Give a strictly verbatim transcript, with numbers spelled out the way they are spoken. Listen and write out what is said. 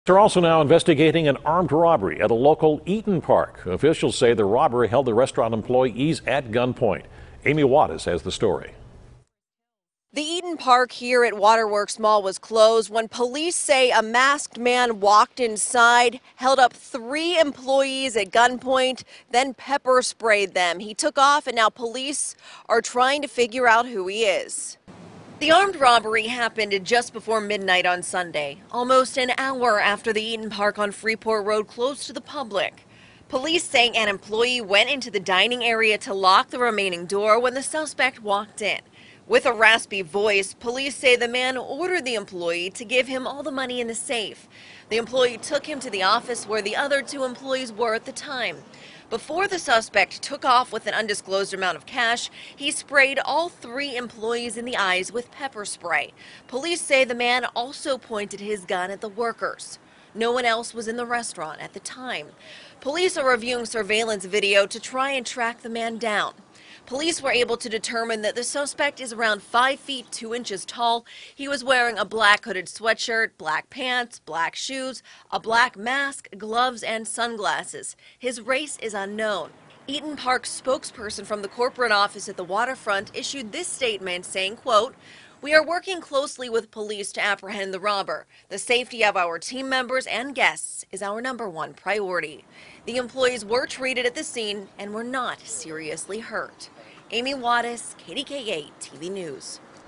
They're also now investigating an armed robbery at a local Eaton Park. Officials say the robber held the restaurant employees at gunpoint. Amy Wattis has the story. The Eaton Park here at Waterworks Mall was closed when police say a masked man walked inside, held up three employees at gunpoint, then pepper sprayed them. He took off and now police are trying to figure out who he is. The armed robbery happened just before midnight on Sunday, almost an hour after the Eaton Park on Freeport Road closed to the public. Police saying an employee went into the dining area to lock the remaining door when the suspect walked in. With a raspy voice, police say the man ordered the employee to give him all the money in the safe. The employee took him to the office where the other two employees were at the time. Before the suspect took off with an undisclosed amount of cash, he sprayed all three employees in the eyes with pepper spray. Police say the man also pointed his gun at the workers. No one else was in the restaurant at the time. Police are reviewing surveillance video to try and track the man down. Police were able to determine that the suspect is around five feet two inches tall. He was wearing a black hooded sweatshirt, black pants, black shoes, a black mask, gloves, and sunglasses. His race is unknown. Eaton Park spokesperson from the corporate office at the waterfront issued this statement saying, quote, "We are working closely with police to apprehend the robber. The safety of our team members and guests is our number one priority." The employees were treated at the scene and were not seriously hurt. Amy Wattis, K D K eight T V News.